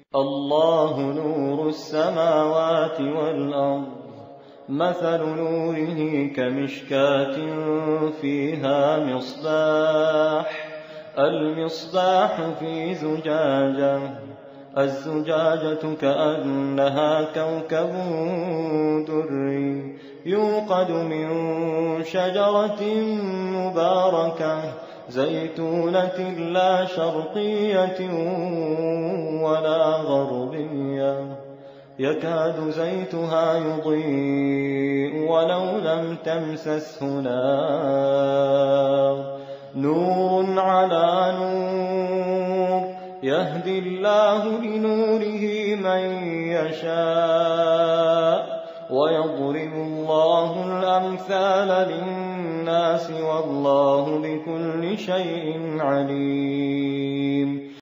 الله نور السماوات والأرض مثل نوره كمشكاة فيها مصباح المصباح في زجاجة الزجاجة كأنها كوكب دري يوقد من شجرة مباركة زيتونة لا شرقية ولا غربية يكاد زيتها يضيء ولو لم تمسسه نار نور على نور يهدي الله لنوره من يشاء ويضرب الله الأمثال للناس والله بكل شيء عليم.